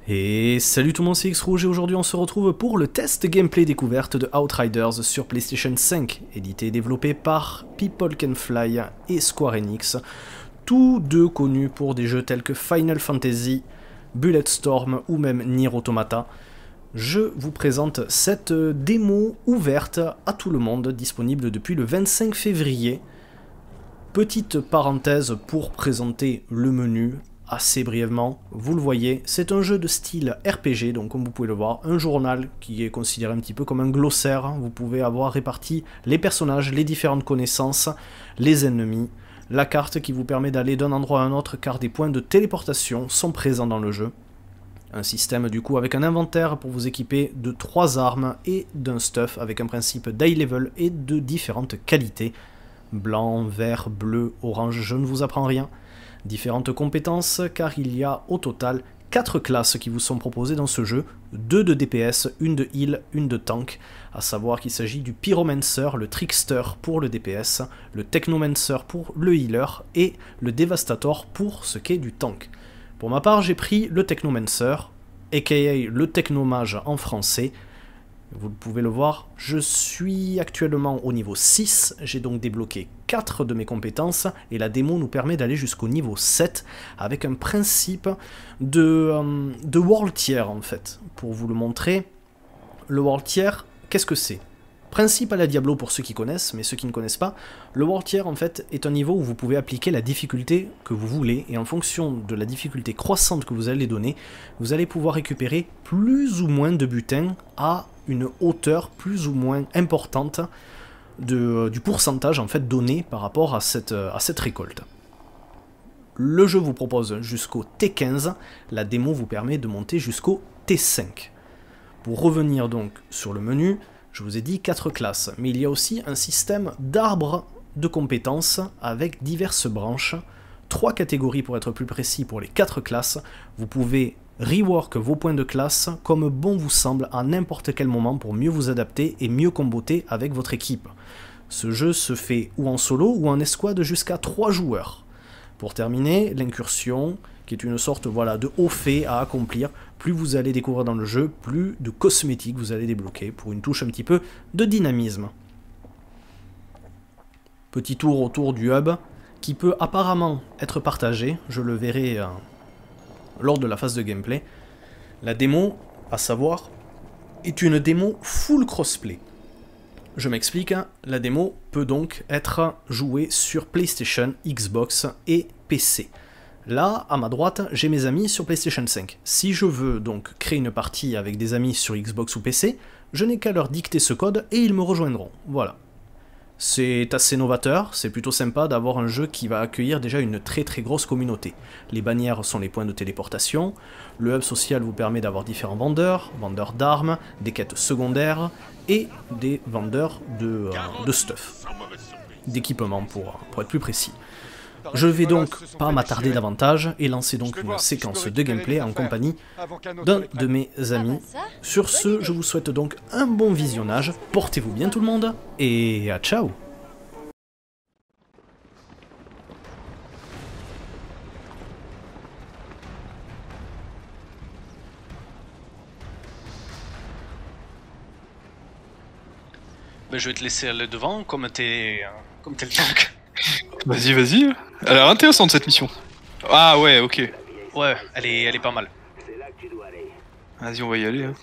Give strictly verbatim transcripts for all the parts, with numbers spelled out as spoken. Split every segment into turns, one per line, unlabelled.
Et salut tout le monde, c'est X-Rouge et aujourd'hui on se retrouve pour le test gameplay découverte de Outriders sur PlayStation cinq, édité et développé par People Can Fly et Square Enix, tous deux connus pour des jeux tels que Final Fantasy, Bulletstorm ou même Nier Automata. Je vous présente cette démo ouverte à tout le monde, disponible depuis le vingt-cinq février. Petite parenthèse pour présenter le menu assez brièvement. Vous le voyez, c'est un jeu de style R P G, donc comme vous pouvez le voir, un journal qui est considéré un petit peu comme un glossaire. Vous pouvez avoir réparti les personnages, les différentes connaissances, les ennemis, la carte qui vous permet d'aller d'un endroit à un autre car des points de téléportation sont présents dans le jeu. Un système du coup avec un inventaire pour vous équiper de trois armes et d'un stuff avec un principe d'high level et de différentes qualités. Blanc, vert, bleu, orange, je ne vous apprends rien. Différentes compétences car il y a au total quatre classes qui vous sont proposées dans ce jeu, deux de D P S, une de heal, une de tank, à savoir qu'il s'agit du Pyromancer, le Trickster pour le D P S, le Technomancer pour le healer et le Devastator pour ce qui est du tank. Pour ma part, j'ai pris le Technomancer, aka le Technomage en français. Vous pouvez le voir, je suis actuellement au niveau six, j'ai donc débloqué quatre de mes compétences, et la démo nous permet d'aller jusqu'au niveau sept, avec un principe de, euh, de World Tier en fait. Pour vous le montrer, le World Tier, qu'est-ce que c'est? Principe à la Diablo pour ceux qui connaissent, mais ceux qui ne connaissent pas, le World Tier en fait est un niveau où vous pouvez appliquer la difficulté que vous voulez, et en fonction de la difficulté croissante que vous allez donner, vous allez pouvoir récupérer plus ou moins de butin à une hauteur plus ou moins importante de, du pourcentage en fait donné par rapport à cette, à cette récolte. Le jeu vous propose jusqu'au T quinze, la démo vous permet de monter jusqu'au T cinq. Pour revenir donc sur le menu, je vous ai dit quatre classes, mais il y a aussi un système d'arbres de compétences avec diverses branches, trois catégories pour être plus précis pour les quatre classes. Vous pouvez rework vos points de classe comme bon vous semble à n'importe quel moment pour mieux vous adapter et mieux comboter avec votre équipe. Ce jeu se fait ou en solo ou en escouade jusqu'à trois joueurs. Pour terminer, l'incursion, qui est une sorte voilà, de haut fait à accomplir. Plus vous allez découvrir dans le jeu, plus de cosmétiques vous allez débloquer pour une touche un petit peu de dynamisme. Petit tour autour du hub, qui peut apparemment être partagé, je le verrai euh, lors de la phase de gameplay. La démo, à savoir, est une démo full crossplay. Je m'explique, hein, la démo peut donc être jouée sur PlayStation, Xbox et P C. Là, à ma droite, j'ai mes amis sur PlayStation cinq. Si je veux donc créer une partie avec des amis sur Xbox ou P C, je n'ai qu'à leur dicter ce code et ils me rejoindront. Voilà. C'est assez novateur, c'est plutôt sympa d'avoir un jeu qui va accueillir déjà une très très grosse communauté. Les bannières sont les points de téléportation, le hub social vous permet d'avoir différents vendeurs, vendeurs d'armes, des quêtes secondaires et des vendeurs de, euh, de stuff, d'équipement pour, pour être plus précis. Je vais donc pas m'attarder davantage et lancer donc une séquence de gameplay en compagnie d'un de mes amis. Sur ce, je vous souhaite donc un bon visionnage, portez-vous bien tout le monde, et à ciao!
Ben, je vais te laisser aller devant comme t'es comme t'es le tank.
Vas-y, vas-y. Elle a l'air intéressante cette mission. Ah ouais, ok.
Ouais, elle est, elle est pas mal.
Vas-y, on va y aller. Hein.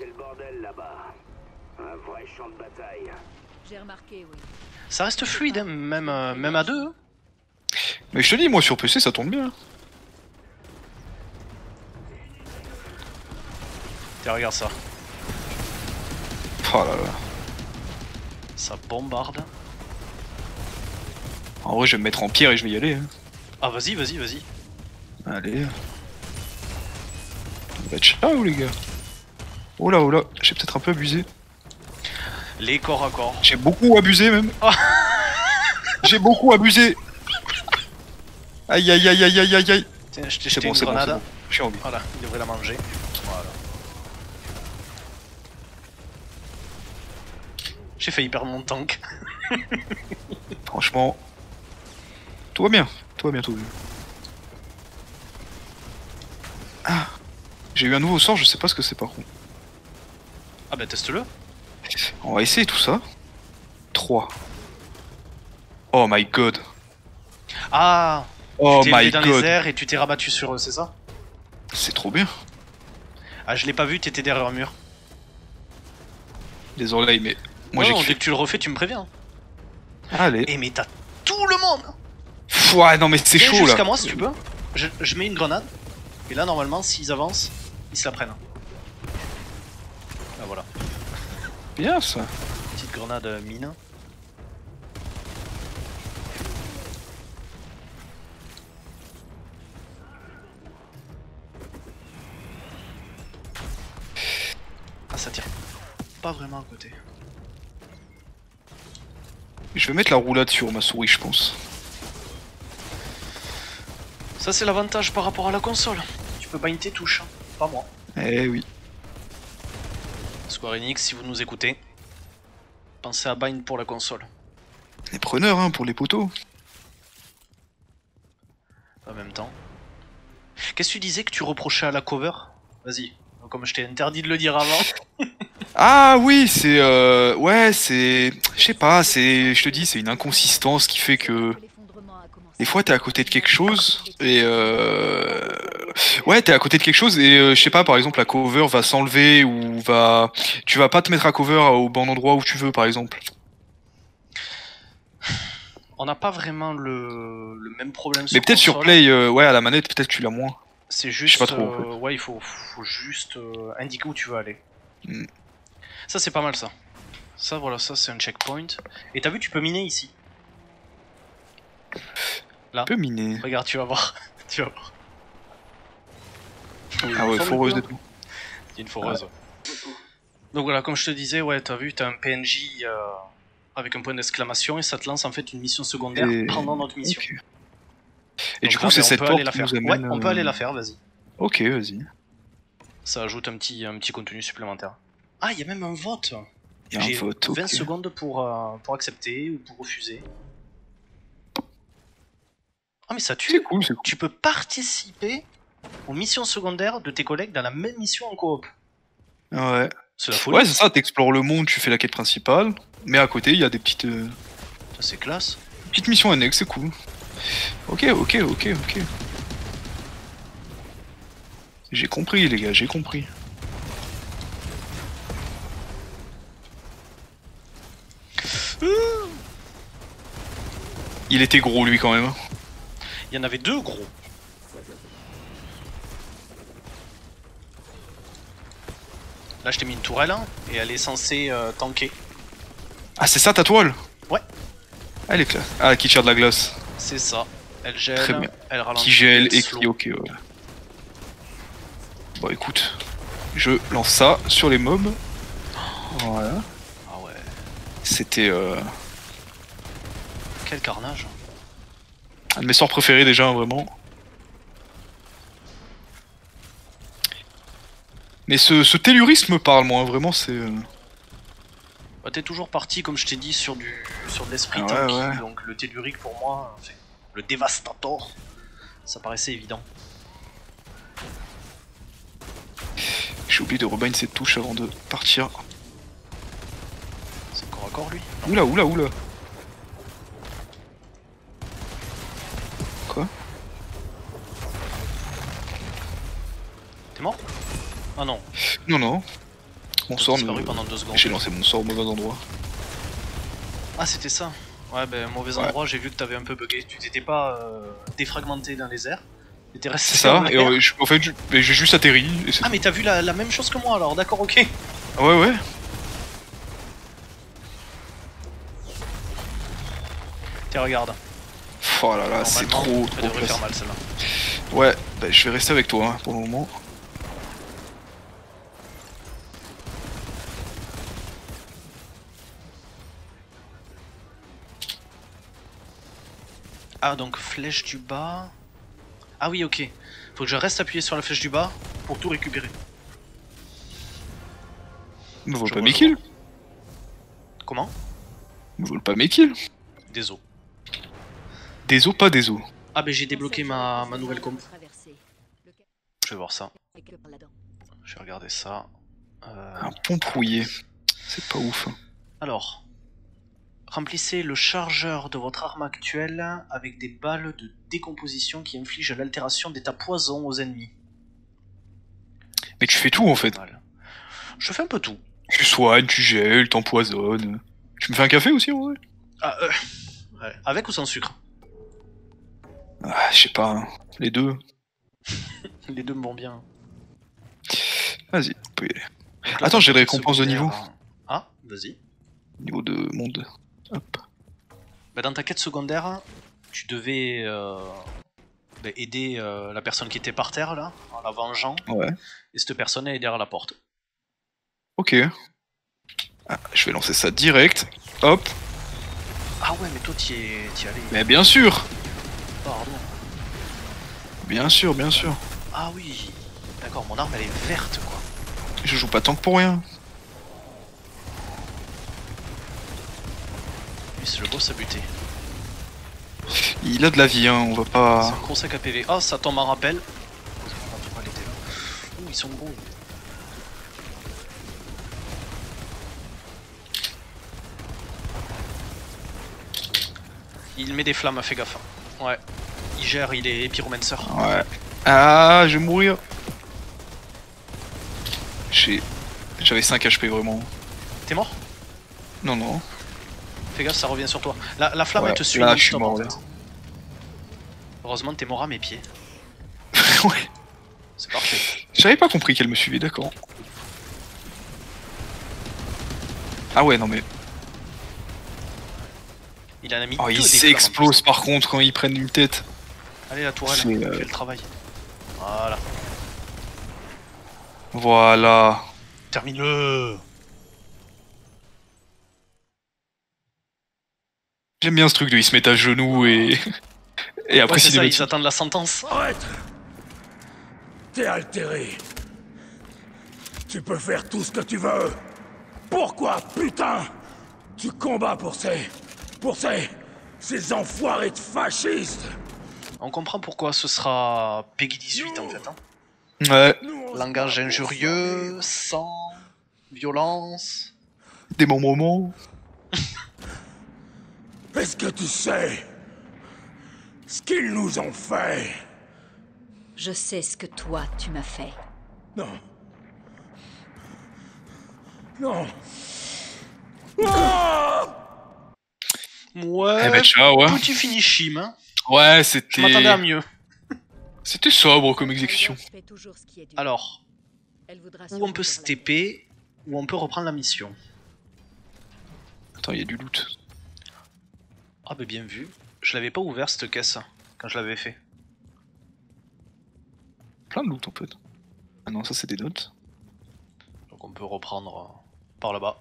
Ça reste fluide, hein, même, euh, même à deux. Hein.
Mais je te dis, moi sur P C ça tourne bien.
Tiens, regarde ça.
Oh là là.
Ça bombarde.
En vrai, je vais me mettre en pierre et je vais y aller. Hein.
Ah, vas-y, vas-y, vas-y.
Allez. Bah, ciao les gars. Oh là, oh là, j'ai peut-être un peu abusé.
Les corps à corps.
J'ai beaucoup abusé même. Oh. J'ai beaucoup abusé. Aïe aïe aïe aïe aïe aïe aïe.
Tiens, je t'ai jeté
bon,
une grenade.
Bon, bon. Je suis en vie.
Voilà, il devrait la manger. Voilà. J'ai failli perdre mon tank.
Franchement. Tout va bien. Tout va bien, tout va bien. Ah. J'ai eu un nouveau sort, je sais pas ce que c'est par contre.
Ah bah teste-le.
On va essayer tout ça. trois. Oh my god.
Ah,
Oh
tu t'es élevé
my
dans
god.
les airs et tu t'es rabattu sur eux, c'est ça?
C'est trop bien.
Ah, je l'ai pas vu, t'étais derrière un mur.
Désolé, mais moi
Non,
j'ai
non,
kiffé.
dès que tu le refais, tu me préviens.
Allez.
Et mais t'as tout le monde.
Pff, ouais, non mais c'est
Viens
chaud
jusqu'à
là.
moi si tu peux. Je, je mets une grenade. Et là, normalement, s'ils avancent, ils se la prennent. Ah voilà.
Bien ça.
Petite grenade euh, mine. Ah, ça tire pas vraiment à côté.
Je vais mettre la roulade sur ma souris, je pense.
Ça, c'est l'avantage par rapport à la console. Tu peux bind tes touches, hein. Pas moi.
Eh oui.
Square Enix, si vous nous écoutez, pensez à bind pour la console.
Les preneurs, hein, pour les poteaux.
En même temps. Qu'est-ce que tu disais que tu reprochais à la cover? Vas-y, comme je t'ai interdit de le dire avant.
Ah oui, c'est euh, ouais, c'est, je sais pas, c'est, je te dis, c'est une inconsistance qui fait que des fois t'es à côté de quelque chose et euh... ouais, t'es à côté de quelque chose et euh, je sais pas, par exemple la cover va s'enlever ou va, tu vas pas te mettre à cover au bon endroit où tu veux, par exemple.
On n'a pas vraiment le, le même problème sur
Mais peut-être sur
console.
Play, euh, ouais, à la manette, peut-être que tu l'as moins.
C'est
Je
juste,
sais pas trop, en
euh, ouais, il faut, faut juste euh, indiquer où tu veux aller.
Mm.
Ça, c'est pas mal, ça. Ça, voilà, ça, c'est un checkpoint. Et t'as vu, tu peux miner ici. Là.
Un peu miné.
Regarde, tu vas voir. Tu vas voir.
Ah ouais, foreuse et
de
tout.
une foreuse. Donc voilà, comme je te disais, ouais, t'as vu, t'as un P N J euh, avec un point d'exclamation et ça te lance en fait une mission secondaire
Et-
pendant notre mission.
Ok. Et
Donc
du coup,
là,
c'est
ben, on
cette
peut
porte
aller la
qui
faire.
nous amène.
Ouais, on peut
euh,
aller la faire, vas-y.
Ok, vas-y.
Ça ajoute un petit, un petit contenu supplémentaire. Ah, il y a même un vote.
Il y a un
J'ai
vote,
vingt
ok.
secondes pour, euh, pour accepter ou pour refuser. Ah, mais ça
C'est
tue.
cool, c'est cool.
Tu peux participer aux missions secondaires de tes collègues dans la même mission en coop.
Ouais.
C'est la folie.
Ouais, c'est ça, t'explores le monde, tu fais la quête principale, mais à côté, il y a des petites, euh,
Ça, c'est classe.
petites missions annexes, c'est cool. Ok, ok, ok, ok. J'ai compris, les gars, j'ai compris. Il était gros, lui, quand même. hein.
Il y en avait deux gros. Là, je t'ai mis une tourelle hein, et elle est censée euh, tanker.
Ah, c'est ça ta toile?
Ouais.
Elle est classe. Ah, qui tire de la glace.
C'est ça. Elle
Très
gèle,
bien.
elle ralentit.
Qui gèle
elle
et
slow.
qui ok, ouais. Bon, écoute. Je lance ça sur les mobs. Voilà.
Ah ouais.
C'était euh,
Quel carnage.
un de mes sorts préférés déjà, hein, vraiment. Mais ce, ce tellurisme me parle, moi, vraiment, c'est... euh,
Bah, t'es toujours parti, comme je t'ai dit, sur du sur de l'esprit
Ah ouais,
tanky,
ouais.
donc le tellurique pour moi, enfin, le dévastator, ça paraissait évident.
J'ai oublié de rebind cette touche avant de partir.
C'est corps à corps lui.
Oula, oula, oula. Quoi?
T'es mort? Ah non,
Non, non. Mon
t'as
sort
disparu
me...
pendant deux secondes.
J'ai lancé mon sort au mauvais endroit.
Ah c'était ça. Ouais ben mauvais
Ouais.
endroit, j'ai vu que t'avais un peu bugué. Tu t'étais pas euh, défragmenté dans les airs. T'étais resté
C'est ça,
en
et
l'air.
euh, je- en fait, je- mais j'ai juste atterri. Et c'est
Ah mais t'as vu la, la même chose que moi alors, d'accord, ok.
tout. Ouais, ouais.
Tiens regarde.
Oh là là, c'est
Normalement,
trop,
ça
trop
devrait faire
classe.
mal celle-là.
Ouais, bah, je vais rester avec toi hein, pour le moment.
Ah donc flèche du bas. Ah oui ok. Faut que je reste appuyé sur la flèche du bas pour tout récupérer.
Me vole
Je
pas
vois,
mes
je
kills.
Comment?
Me vole pas mes kills.
Des os.
Des os, pas des os.
Ah ben j'ai débloqué ma, ma nouvelle comp. Je vais voir ça. Je vais regarder ça. Euh...
Un pont trouillé. C'est pas ouf.
Alors, remplissez le chargeur de votre arme actuelle avec des balles de décomposition qui infligent l'altération d'état poison aux ennemis.
Mais tu fais tout en fait.
Je fais un peu tout.
Tu soignes, tu gèles, t'empoisonnes. Tu me fais un café aussi en vrai?
Ah, euh... ouais. Avec ou sans sucre?
Ah, je sais pas, hein. Les deux.
Les deux me vont bien.
Vas-y, on peut y aller.
Là,
attends, j'ai des récompenses de
secondaire...
niveau.
Ah, vas-y.
Niveau de monde. Hop.
Bah, dans ta quête secondaire, tu devais euh, bah, aider euh, la personne qui était par terre là, en la vengeant.
Ouais.
Et cette personne elle est derrière la porte.
Ok. Ah, je vais lancer ça direct. Hop.
Ah ouais, mais toi t'y es, t'y es allé.
Mais bien sûr.
Pardon.
Bien sûr, bien sûr.
Ah oui. D'accord, mon arme elle est verte quoi.
Je joue pas tant que pour rien.
Lui c'est le boss à buter.
Il a de la vie, hein, on va pas...
C'est un gros sac à P V. Ah, ça tombe en rappel. Ouh, ils sont gros. Il met des flammes, fais gaffe. Ouais. Il gère, il est pyromancer.
Ouais. Ah, je vais mourir. J'ai... J'avais cinq H P vraiment.
T'es mort?
Non, non.
Fais gaffe, ça revient sur toi. La, la flamme
Ouais,
elle te suit.
là, je suis
stop,
mort,
en fait.
là.
Heureusement t'es mort à mes pieds.
Ouais.
C'est parfait.
J'avais pas compris qu'elle me suivait, d'accord. Ah ouais, non mais...
Il en a mis
Oh,
deux
ils
des flammes, en
s'explosent
plus.
par contre quand ils prennent une tête.
Allez la tourelle,
C'est, euh,
fais le travail. Voilà.
Voilà.
Termine-le.
J'aime bien ce truc de ils se mettent à genoux et... et après
Ouais, c'est ça,
cinématique.
ils attendent la sentence.
Arrête! T'es altéré. Tu peux faire tout ce que tu veux. Pourquoi, putain, tu combats pour ces... pour ces... ces enfoirés de fascistes?
On comprend pourquoi ce sera Peggy dix-huit en fait. Hein.
Ouais,
Nous, on se
Langage
bat pour
injurieux,
survivre.
sang, violence.
démembrement.
Est-ce que tu sais ce qu'ils nous ont fait?
Je sais ce que toi, tu m'as fait.
Non. Non. Ah!
Ouais,
Eh ben ciao, ouais.
petit finishim. Hein.
Ouais,
Je m'attendais à
c'était...
mieux.
C'était sobre comme exécution.
Alors, ou on peut se T P, ou on peut reprendre la mission.
Attends, il y a du loot.
Ah bah bien vu. Je l'avais pas ouvert cette caisse quand je l'avais fait.
Plein de loot en fait. Ah non, ça c'est des notes.
Donc on peut reprendre euh, par là-bas.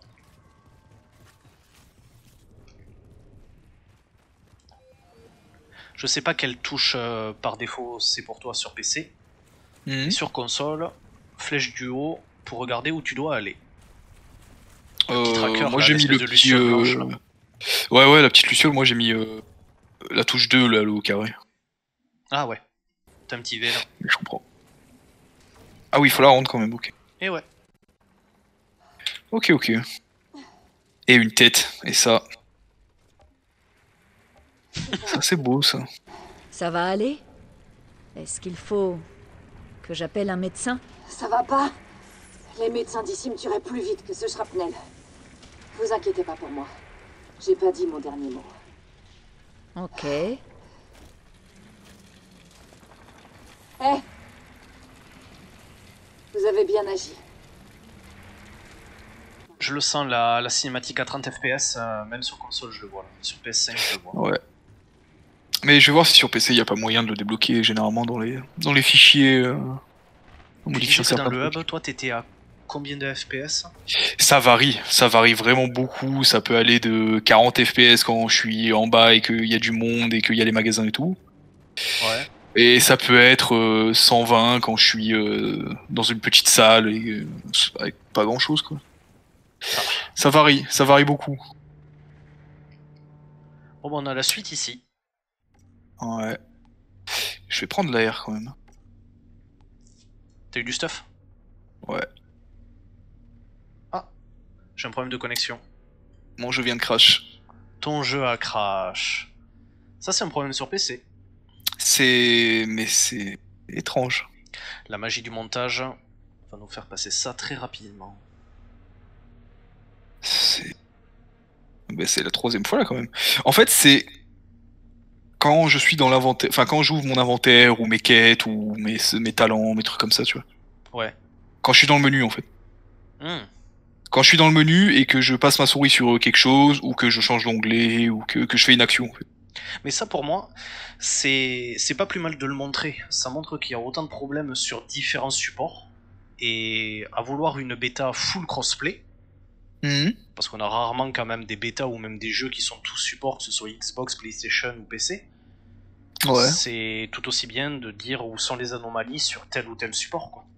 Je sais pas quelle touche euh, par défaut c'est pour toi sur P C.
Mhm.
Et sur console, flèche du haut pour regarder où tu dois aller. Le petit
Euh,
tracker,
moi
là,
j'ai mis le
l'espèce de
petit...
luciole blanche,
euh,
là.
Ouais, ouais, la petite luciole, moi j'ai mis euh, la touche deux, là, le au carré.
Ah ouais. T'as un petit V là.
Mais je comprends. Ah oui, il faut la rendre quand même, ok.
Et ouais.
Ok, ok. Et une tête, et ça... ça c'est beau, ça.
Ça va aller? Est-ce qu'il faut que j'appelle un médecin?
Ça va pas? Les médecins d'ici me tueraient plus vite que ce shrapnel. Vous inquiétez pas pour moi. J'ai pas dit mon dernier mot.
Ok.
Hé! Vous avez bien agi.
Je le sens, la, la cinématique à trente F P S, euh, même sur console je le vois là. Sur P S cinq je le vois.
Ouais. Mais je vais voir si sur P C il n'y a pas moyen de le débloquer généralement dans les, dans les fichiers. Euh, en
Tu
modifiant
disais que dans
certains
le
trucs.
hub, toi t'étais à combien de F P S?
Ça varie, ça varie vraiment beaucoup. Ça peut aller de quarante F P S quand je suis en bas et qu'il y a du monde et qu'il y a les magasins et tout.
Ouais.
Et ça peut être euh, cent vingt quand je suis euh, dans une petite salle et euh, avec pas grand chose quoi. Ça varie, ça varie beaucoup.
Bon bah on a la suite ici.
Ouais. Je vais prendre l'air quand même.
T'as eu du stuff?
Ouais.
Ah, j'ai un problème de connexion.
Mon jeu vient de crash.
Ton jeu a crash. Ça, c'est un problème sur P C.
C'est... mais c'est... étrange.
La magie du montage va nous faire passer ça très rapidement.
C'est... Ben, c'est la troisième fois là quand même. En fait, c'est... quand je suis dans l'inventaire... Enfin, quand j'ouvre mon inventaire, ou mes quêtes, ou mes, mes talents, mes trucs comme ça, tu vois.
Ouais.
Quand je suis dans le menu, en fait.
Mmh.
Quand je suis dans le menu et que je passe ma souris sur quelque chose, ou que je change d'onglet, ou que, que je fais une action, en fait.
Mais ça, pour moi, c'est c'est pas plus mal de le montrer. Ça montre qu'il y a autant de problèmes sur différents supports. Et à vouloir une bêta full crossplay,
Mmh.
parce qu'on a rarement quand même des bêtas ou même des jeux qui sont tous supports, que ce soit Xbox, PlayStation ou P C.
Ouais.
C'est tout aussi bien de dire où sont les anomalies sur tel ou tel support, quoi.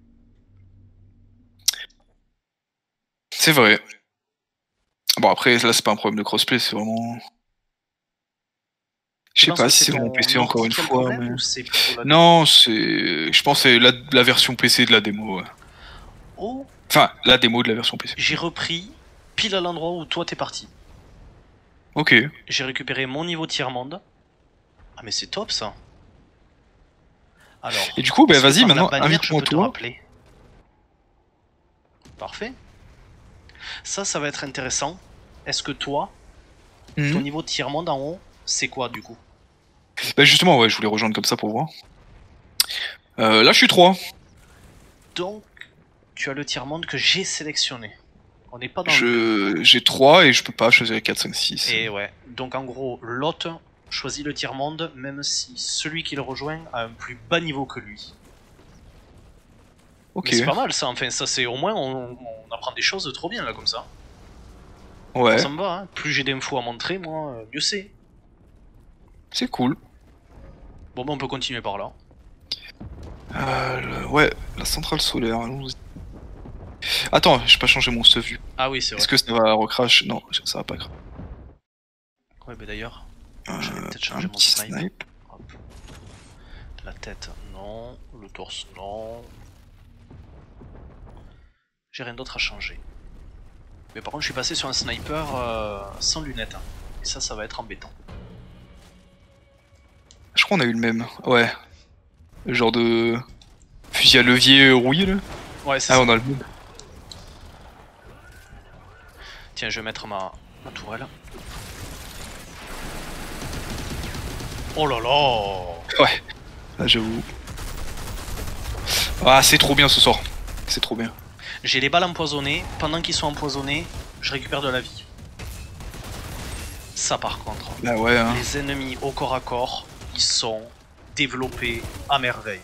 C'est vrai. Bon, après, là, c'est pas un problème de crossplay, c'est vraiment... Je sais
penses
pas
que
si c'est
ton
mon P C encore une
ordi qui a le
fois,
problème,
mais...
ou c'est plutôt la-
Non, c'est... Je pense que c'est la, la version P C de la démo, ouais.
Oh,
Enfin, la démo de la version P C.
j'ai repris pile à l'endroit où toi t'es parti.
Ok.
J'ai récupéré mon niveau tiers-monde. Ah mais c'est top ça. Alors,
Et du coup, bah
est-ce que
vas-y,
par la
maintenant,
bannière, je
invite-moi
peux te
toi.
rappeler. Parfait. Ça, ça va être intéressant. Est-ce que toi,
Mhm.
ton niveau de tiers-monde en haut, c'est quoi du coup?
Bah justement, ouais, je voulais rejoindre comme ça pour voir. Euh, là, je suis trois.
Donc, tu as le tiers-monde que j'ai sélectionné. On n'est pas dans le...
Je... J'ai trois et je peux pas choisir quatre, cinq, six.
Et ouais. Donc en gros, l'hôte choisit le tiers-monde, même si celui qui le rejoint a un plus bas niveau que lui.
Ok.
Mais c'est pas mal ça, enfin ça c'est au moins on, on apprend des choses trop bien là comme ça.
Ouais,
Ça me va, hein. Plus j'ai d'infos à montrer, moi, euh, mieux c'est.
c'est cool.
Bon bah on peut continuer par là.
Euh, le- Ouais, la centrale solaire, allons-y. Attends, j'ai pas changé mon stuff vue.
Ah oui c'est vrai.
Est-ce que ça va recrash? Non, ça va pas crash.
Ouais bah d'ailleurs,
Euh,
je vais peut-être
un
changer mon
petit
snipe.
snipe.
Hop. La tête, non. Le torse, non. J'ai rien d'autre à changer. Mais par contre je suis passé sur un sniper euh, sans lunettes. Hein. Et ça, ça va être embêtant.
Je crois qu'on a eu le même. Ouais. Le genre de... fusil à levier rouillé là.
Ouais c'est
Ah,
ça.
on a le même.
Tiens, je vais mettre ma, ma tourelle. Oh là là!
Ouais. Là, j'avoue. Ah, c'est trop bien ce sort. C'est trop bien.
J'ai les balles empoisonnées. Pendant qu'ils sont empoisonnés, je récupère de la vie. Ça par contre,
Bah ouais, hein.
les ennemis au corps à corps, ils sont développés à merveille.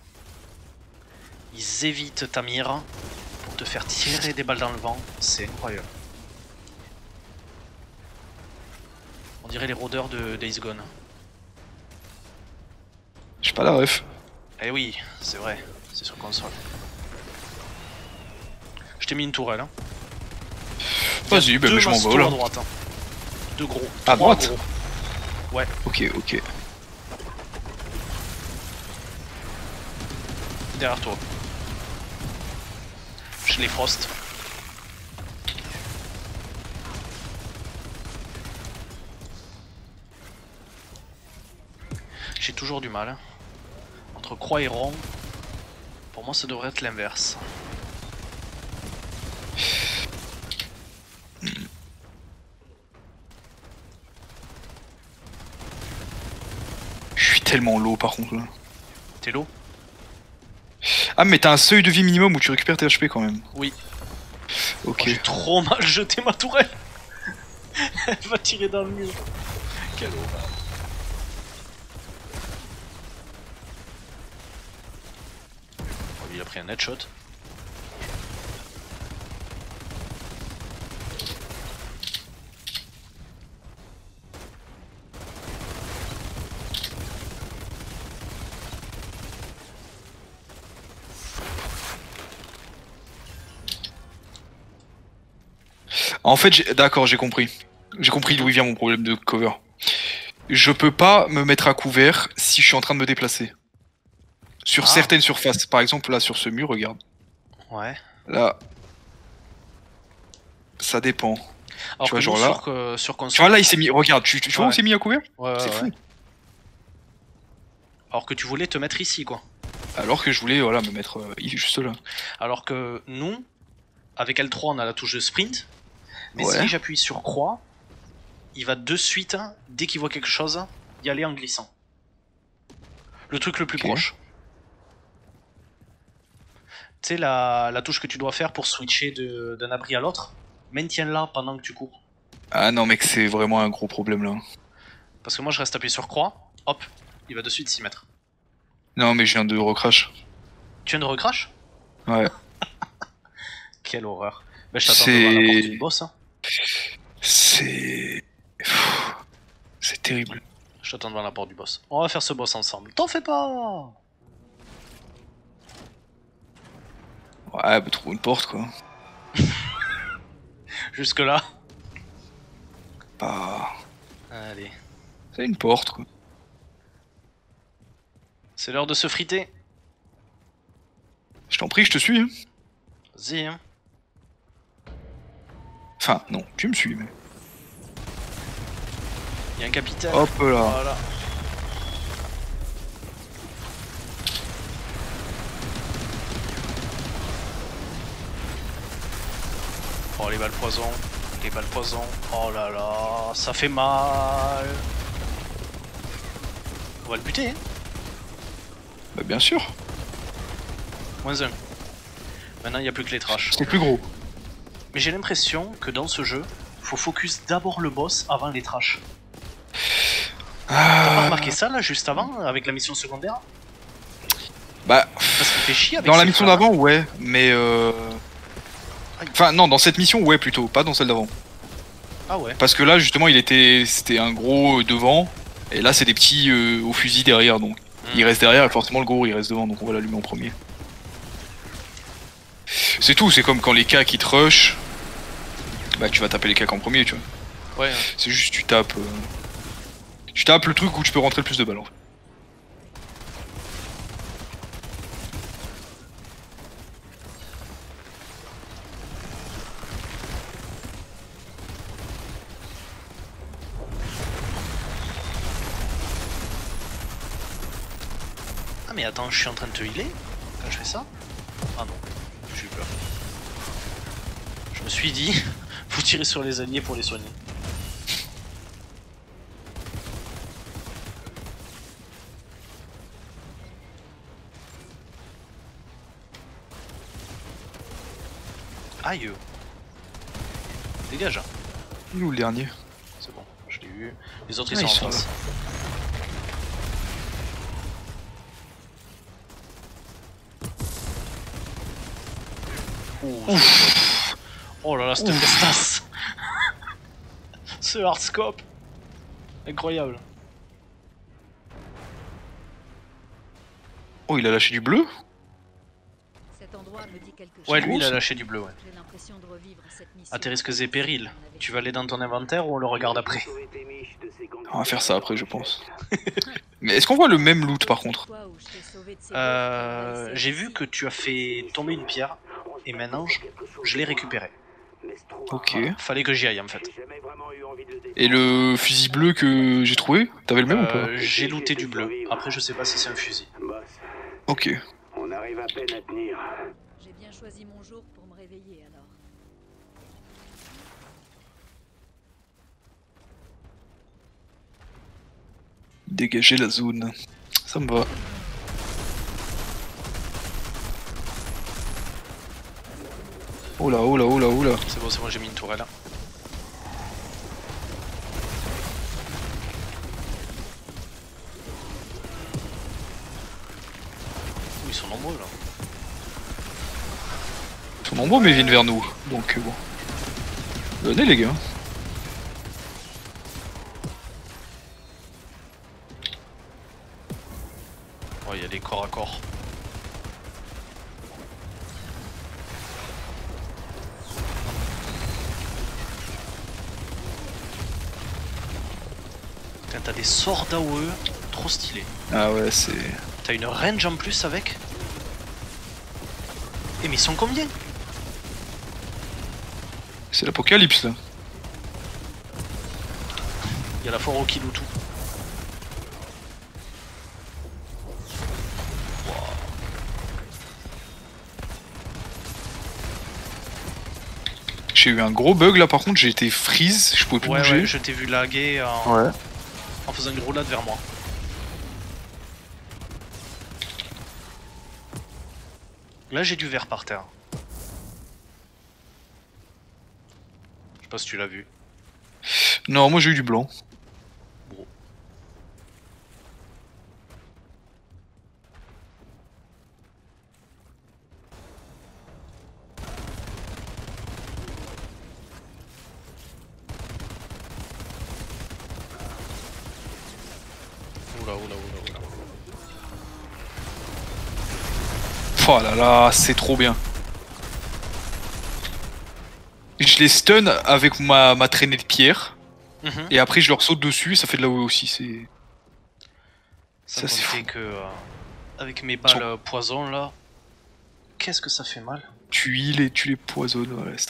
Ils évitent ta mire pour te faire tirer des balles dans le vent. C'est incroyable. On dirait les rôdeurs de Days Gone.
J'ai pas la ref.
Eh oui, c'est vrai, c'est sur console. Je t'ai mis une tourelle. Hein.
Vas-y, bah,
Deux
bah, je m'en
mastos
vais
à
là.
droite. Hein. Deux gros.
À
Trois
droite
gros. Ouais.
Ok, ok.
Derrière toi. Je les frost. J'ai toujours du mal. Entre croix et rond, pour moi ça devrait être l'inverse.
Je suis tellement low par contre là.
T'es low?
Ah, mais t'as un seuil de vie minimum où tu récupères tes H P quand même.
Oui.
Ok.
Oh, j'ai trop mal jeté ma tourelle. Elle va tirer dans le mur. Quelle horreur. Oh, il a pris un headshot.
En fait, j'ai- d'accord, j'ai compris. J'ai compris d'où il vient mon problème de cover. Je peux pas me mettre à couvert si je suis en train de me déplacer. Sur
Ah.
certaines surfaces. Par exemple, là, sur ce mur, regarde.
Ouais.
Là. Ça dépend.
Alors
tu vois,
que
genre
nous,
là.
Sur, euh, sur console...
Tu vois, là, il s'est mis. Regarde, tu, tu vois
Ouais.
où il s'est mis à couvert?
Ouais, ouais,
C'est
ouais.
fou.
Alors que tu voulais te mettre ici, quoi.
Alors que je voulais voilà, me mettre euh, juste là.
Alors que nous, avec L trois, on a la touche de sprint. Mais
Ouais.
si j'appuie sur croix, il va de suite, dès qu'il voit quelque chose, y aller en glissant. Le truc le plus
Ok.
proche. Tu sais, la, la touche que tu dois faire pour switcher de- d'un abri à l'autre, maintiens-la pendant que tu cours.
Ah non, mec, c'est vraiment un gros problème là.
Parce que moi, je reste appuyé sur croix, hop, il va de suite s'y mettre.
Non, mais je viens de recrash.
Tu viens de recrash?
Ouais.
Quelle horreur. Ben, je t'attends
C'est-
devant la porte du boss. Hein.
C'est. Pff, C'est terrible.
Je t'attends devant la porte du boss. On va faire ce boss ensemble. T'en fais pas!
Ouais, bah trouve une porte quoi.
Jusque là.
Bah.
Allez.
C'est une porte quoi.
C'est l'heure de se friter.
Je t'en prie, je te suis. Hein.
Vas-y, hein.
Enfin, non, tu me suis. Mais...
Il y a un capitaine.
Hop là.
Voilà. Oh les balles poison, les balles poison. Oh là là, ça fait mal. On va le buter, hein.
Bah bien sûr.
Moins un. Maintenant il n'y a plus que les trashs.
C'est plus gros.
Mais j'ai l'impression que dans ce jeu, faut focus d'abord le boss avant les trashs. T'as pas
Ah,
remarqué ça là juste avant avec la mission secondaire?
bah,
Parce qu'il fait chier avec
dans la
ses
mission
flammes.
d'avant, ouais, mais euh... Enfin, non, dans cette mission, ouais, plutôt, pas dans celle d'avant.
Ah ouais.
Parce que là, justement, il était... C'était un gros euh, devant, et là, c'est des petits euh, au fusil derrière, donc. Il reste derrière, et forcément, le gros, il reste devant, donc on va l'allumer en premier. C'est tout, c'est comme quand les K qui te rush, bah tu vas taper les K en premier, tu vois.
Ouais.
C'est juste, tu tapes... euh, Tu tapes le truc où tu peux rentrer le plus de balles, en fait.
Ah mais attends, je suis en train de te healer quand je fais ça? Ah non, j'ai eu peur. Je me suis dit, faut tirer sur les alliés pour les soigner. Aïe. Dégage.
Il est où le dernier?
C'est bon, je l'ai eu. Les autres ils
Ah,
sont
ils
en
sont
face. Ouh, oh là là, cette festasse. Ce hardscope. Incroyable.
Oh, il a lâché du bleu?
Cet endroit me dit quelque chose.
Ouais, lui il a
ça.
lâché du bleu, ouais.
J'ai l'impression de revivre cette mission.
À tes risques et périls. Tu vas aller dans ton inventaire ou on le regarde après?
On va faire ça après, je pense. Mais est-ce qu'on voit le même loot, par contre?
Euh, J'ai vu que tu as fait tomber une pierre et maintenant je, je l'ai récupérée.
Ok.
Fallait que j'y aille en fait.
Et le fusil bleu que j'ai trouvé, t'avais le même ou pas?
Euh, J'ai looté du bleu. Après je sais pas si c'est un fusil.
Ok.
On arrive à peine à tenir.
J'ai bien choisi mon jour pour me réveiller alors.
Dégager la zone. Ça me va. Oh là, oh là, oh là, oh là.
C'est bon, c'est bon, j'ai mis une tourelle. Ouh, ils sont nombreux là.
Ils sont nombreux, mais ils viennent vers nous. Donc, euh, bon. Venez, les gars.
Oh, il y a des corps à corps. Putain, t'as des sorts d'A O E, trop stylé.
Ah ouais, c'est...
T'as une range en plus avec. mais ils sont combien?
C'est l'apocalypse là.
Il y a la foire au kilo tout.
J'ai eu un gros bug là par contre, j'ai été freeze, je pouvais plus
Ouais,
bouger.
ouais, je t'ai vu laguer en...
Ouais.
en faisant une roulade vers moi. Là j'ai du vert par terre. Je sais pas si tu l'as vu.
Non, moi j'ai eu du blanc.
Bon. Oula, oula, oula, oula.
Oh là là, c'est trop bien. Je les stun avec ma, ma traînée de pierre.
Mhm.
Et après je leur saute dessus et ça fait de la A O E aussi, c'est...
Ça,
Ça, c'est
compter
fou.
que euh, avec mes balles euh, poison là, qu'est-ce que ça fait mal.
Tu heal et tu les poisonnes, voilà, c'est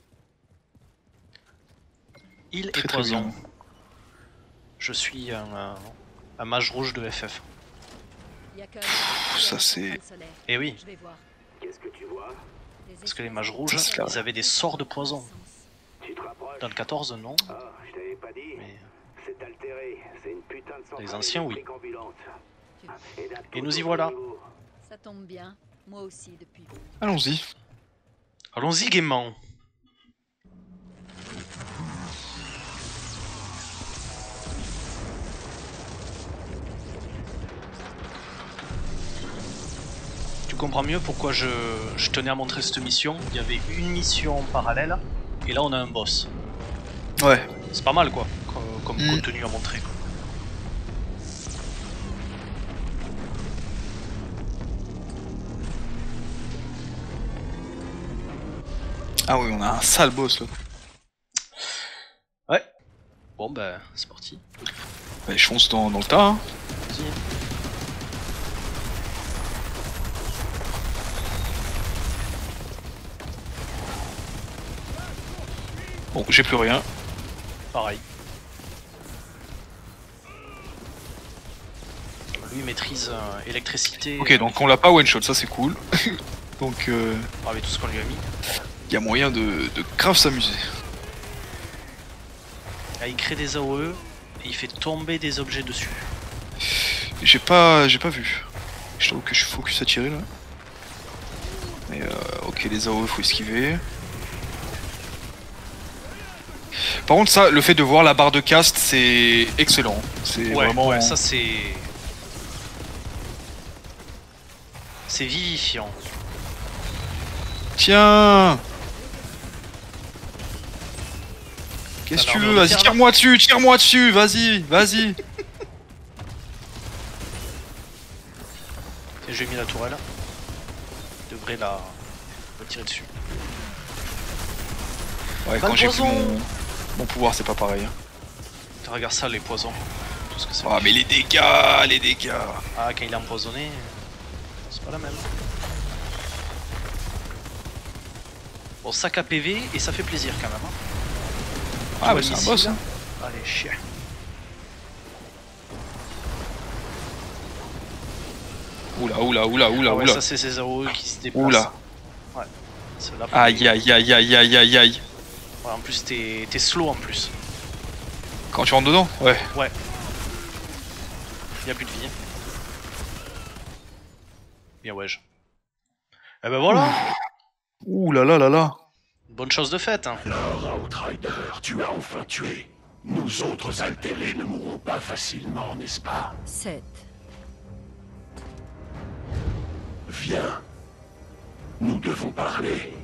Il et
très très
poison.
bien.
Je suis un, un, un mage rouge de F F.
ça, c'est-
Et oui,
Je vais voir.
Qu'est-ce que tu vois?
parce que les mages rouges,
Ça, c'est clair.
ils avaient des sorts de poison.
Tu te rapproches?
Dans le quatorze, non.
Ah, je t'avais pas dit.
Mais...
C'est altéré. C'est une putain de centrale
Les anciens, oui.
électrique ambulante. Et, d'un
Et
tout
nous y
autre
voilà.
niveau.
Ça tombe bien. Moi aussi, depuis.
Allons-y.
Allons-y gaiement. Tu comprends mieux pourquoi je, je tenais à montrer cette mission. Il y avait une mission parallèle, et là on a un boss.
Ouais.
C'est pas mal quoi, comme, comme
Mm.
contenu à montrer. Quoi.
Ah oui, on a un sale boss là.
Ouais. Bon ben, c'est parti.
Bah, je fonce dans, dans le tas. Hein.
Vas-y.
Bon, j'ai plus rien.
Pareil. Lui maîtrise euh, électricité.
Ok, donc on l'a pas one shot, ça c'est cool. Donc euh,
euh, avec tout ce qu'on lui a mis.
y a moyen de, de grave s'amuser.
Là, il crée des A O E et il fait tomber des objets dessus.
J'ai pas j'ai pas vu. Je t'avoue que je suis focus à tirer là. Mais euh, ok, les A O E faut esquiver. Par contre ça, le fait de voir la barre de cast, c'est excellent. C'est
Ouais,
vraiment...
ouais, ça c'est. C'est vivifiant.
Tiens. Qu'est-ce que
Alors,
tu veux?
on
Vas-y,
tire, là.
tire-moi dessus, tire-moi dessus, vas-y, vas-y.
Tiens, j'ai mis la tourelle. Je devrais la... la tirer dessus.
Ouais,
Pas
quand
de
j'ai plus
poison.
mon... mon pouvoir, c'est pas pareil. hein.
Tu regardes ça, les poisons. Tout ce que c'est.
Ah, mais les dégâts, les dégâts.
Ah, quand il est empoisonné, c'est pas la même. Bon, sac à P V et ça fait plaisir quand même. Hein.
Ah,
Ouais,
bah c'est un
ici,
boss.
là.
hein.
Allez, chien.
Oula, oula, oula, oula,
Ah ouais,
oula.
ça c'est ces A O E qui se déplacent.
Oula.
Ouais. C'est là.
Aïe, aïe, aïe, aïe, aïe, aïe, aïe.
Ouais, en plus, t'es t'es slow en plus.
Quand tu rentres dedans? Ouais.
Ouais. Y'a plus de vie. Bien ouais. Eh ben voilà.
Ouh là là là là.
Bonne chose de faite. Hein.
Alors, Outrider, tu as enfin tué. Nous autres altérés ne mourrons pas facilement, n'est-ce pas?
sept.
Viens. Nous devons parler.